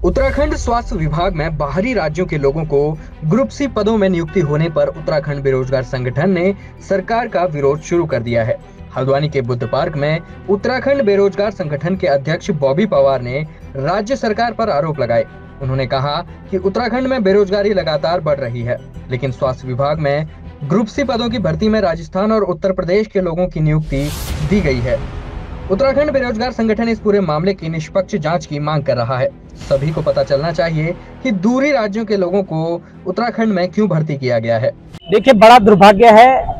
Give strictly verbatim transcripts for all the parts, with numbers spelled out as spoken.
उत्तराखंड स्वास्थ्य विभाग में बाहरी राज्यों के लोगों को ग्रुप सी पदों में नियुक्ति होने पर उत्तराखंड बेरोजगार संगठन ने सरकार का विरोध शुरू कर दिया है। हल्द्वानी के बुद्ध पार्क में उत्तराखंड बेरोजगार संगठन के अध्यक्ष बॉबी पवार ने राज्य सरकार पर आरोप लगाए। उन्होंने कहा कि उत्तराखंड में बेरोजगारी लगातार बढ़ रही है, लेकिन स्वास्थ्य विभाग में ग्रुप सी पदों की भर्ती में राजस्थान और उत्तर प्रदेश के लोगों की नियुक्ति दी गई है। उत्तराखंड बेरोजगार संगठन इस पूरे मामले की निष्पक्ष जांच की मांग कर रहा है। सभी को पता चलना चाहिए कि दूसरी राज्यों के लोगों को उत्तराखंड में क्यों भर्ती किया गया है। देखिए, बड़ा दुर्भाग्य है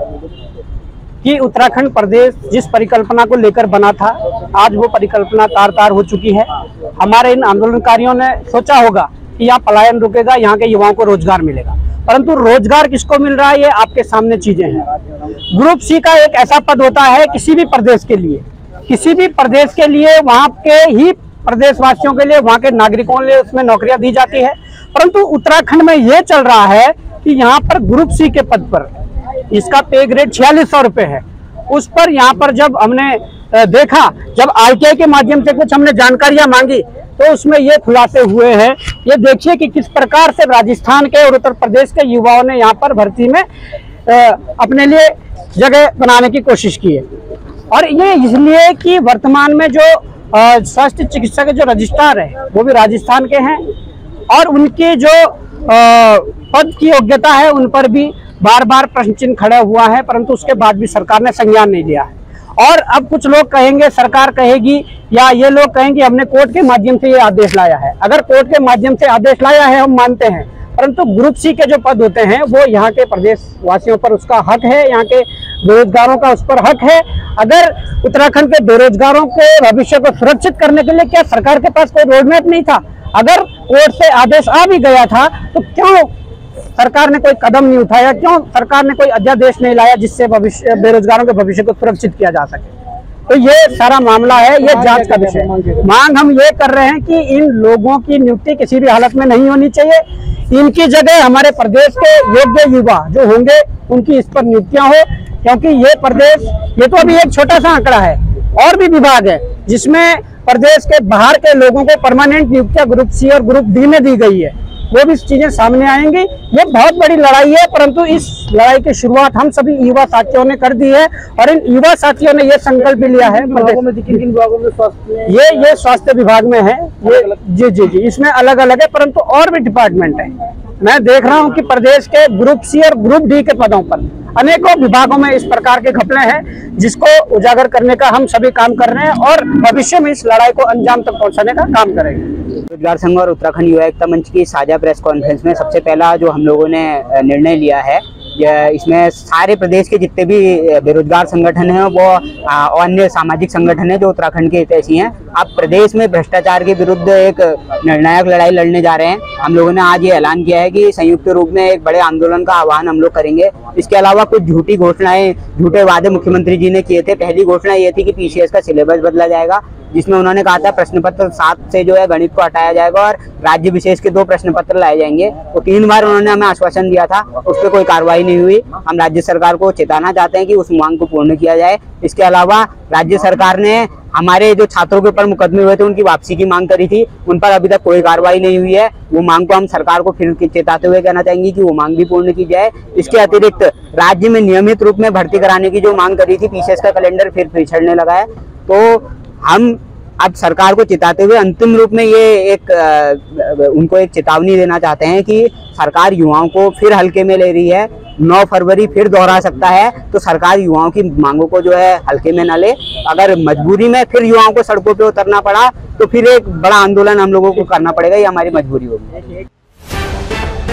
कि उत्तराखंड प्रदेश जिस परिकल्पना को लेकर बना था, आज वो परिकल्पना तार तार हो चुकी है। हमारे इन आंदोलनकारियों ने सोचा होगा कि यहाँ पलायन रुकेगा, यहाँ के युवाओं को रोजगार मिलेगा, परंतु रोजगार किसको मिल रहा है ये आपके सामने चीजें हैं। ग्रुप सी का एक ऐसा पद होता है किसी भी प्रदेश के लिए, किसी भी प्रदेश के लिए, वहाँ के ही प्रदेशवासियों के लिए, वहाँ के नागरिकों के लिए उसमें नौकरियां दी जाती है। परंतु उत्तराखंड में ये चल रहा है कि यहाँ पर ग्रुप सी के पद पर इसका पे ग्रेड छियालीस सौ रुपए है। उस पर यहाँ पर जब हमने देखा, जब आई टी आई के माध्यम से कुछ हमने जानकारियां मांगी, तो उसमें ये खुलासे हुए हैं। ये देखिए कि किस प्रकार से राजस्थान के और उत्तर प्रदेश के युवाओं ने यहाँ पर भर्ती में अपने लिए जगह बनाने की कोशिश की है। और ये इसलिए कि वर्तमान में जो स्वास्थ्य चिकित्सा के जो रजिस्ट्रार है वो भी राजस्थान के हैं, और उनके जो आ, पद की योग्यता है उन पर भी बार बार प्रश्न चिन्ह खड़ा हुआ है, परंतु उसके बाद भी सरकार ने संज्ञान नहीं लिया है। और अब कुछ लोग कहेंगे, सरकार कहेगी या ये लोग कहेंगे हमने कोर्ट के माध्यम से ये आदेश लाया है। अगर कोर्ट के माध्यम से आदेश लाया है हम मानते हैं, परंतु ग्रुप सी के जो पद होते हैं वो यहाँ के प्रदेश वासियों पर उसका हक है, यहाँ के बेरोजगारों का उस पर हक है। अगर उत्तराखंड के बेरोजगारों के भविष्य को सुरक्षित करने के लिए क्या सरकार के पास कोई रोड मैप नहीं था? अगर कोर्ट से आदेश आ भी गया था तो क्यों सरकार ने कोई कदम नहीं उठाया? क्यों सरकार ने कोई अध्यादेश नहीं लाया जिससे भविष्य बेरोजगारों के भविष्य को सुरक्षित किया जा सके? तो ये सारा मामला है, ये जांच का विषय। मांग हम ये कर रहे हैं कि इन लोगों की नियुक्ति किसी भी हालत में नहीं होनी चाहिए। इनकी जगह हमारे प्रदेश के योग्य युवा जो होंगे उनकी इस पर नियुक्तियां हो, क्योंकि ये प्रदेश, ये तो अभी एक छोटा सा आंकड़ा है, और भी विभाग है जिसमें प्रदेश के बाहर के लोगों को परमानेंट नियुक्तियां ग्रुप सी और ग्रुप डी में दी गई है। वो भी चीजें सामने आएंगी। ये बहुत बड़ी लड़ाई है, परंतु इस लड़ाई की शुरुआत हम सभी युवा साथियों ने कर दी है, और इन युवा साथियों ने ये संकल्प भी लिया है। ये ये स्वास्थ्य विभाग में है, ये जी जी जी इसमें अलग अलग है, परंतु और भी डिपार्टमेंट है। मैं देख रहा हूँ कि प्रदेश के ग्रुप सी और ग्रुप डी के पदों पर अनेकों विभागों में इस प्रकार के घपले हैं, जिसको उजागर करने का हम सभी काम कर रहे हैं, और भविष्य में इस लड़ाई को अंजाम तक पहुंचाने का काम करेंगे। बेरोजगार संघ और उत्तराखंड युवा एकता मंच की साझा प्रेस कॉन्फ्रेंस में सबसे पहला जो हम लोगों ने निर्णय लिया है, इसमें सारे प्रदेश के जितने भी बेरोजगार संगठन हैं वो अन्य सामाजिक संगठन हैं जो उत्तराखंड के हितैषी हैं, अब प्रदेश में भ्रष्टाचार के विरुद्ध एक निर्णायक लड़ाई लड़ने जा रहे हैं। हम लोगों ने आज ये ऐलान किया है कि संयुक्त रूप में एक बड़े आंदोलन का आह्वान हम लोग करेंगे। इसके अलावा कुछ झूठी घोषणाएं, झूठे वादे मुख्यमंत्री जी ने किए थे। पहली घोषणा ये थी कि पी सी एस का सिलेबस बदला जाएगा, जिसमें उन्होंने कहा था प्रश्न पत्र सात से जो है गणित को हटाया जाएगा और राज्य विशेष के दो प्रश्न पत्र लाए जाएंगे। तो तीन बार उन्होंने हमें आश्वासन दिया था, उस पर कोई कार्रवाई नहीं हुई। हम राज्य सरकार को चेताना चाहते हैं कि उस मांग को पूर्ण किया जाए। इसके अलावा राज्य सरकार ने हमारे जो छात्रों के ऊपर मुकदमे हुए थे उनकी वापसी की मांग करी थी, उन पर अभी तक कोई कार्रवाई नहीं हुई है। वो मांग को हम सरकार को फिर चेताते हुए कहना चाहेंगे कि वो मांग भी पूर्ण की जाए। इसके अतिरिक्त राज्य में नियमित रूप में भर्ती कराने की जो मांग करी थी, पी सी एस का कैलेंडर फिर पिछड़ने लगा है। तो हम अब सरकार को चिताते हुए अंतिम रूप में ये एक आ, उनको एक चेतावनी देना चाहते हैं कि सरकार युवाओं को फिर हल्के में ले रही है। नौ फरवरी फिर दोहरा सकता है, तो सरकार युवाओं की मांगों को जो है हल्के में न ले। अगर मजबूरी में फिर युवाओं को सड़कों पे उतरना पड़ा तो फिर एक बड़ा आंदोलन हम लोगों को करना पड़ेगा, ये हमारी मजबूरी होगी।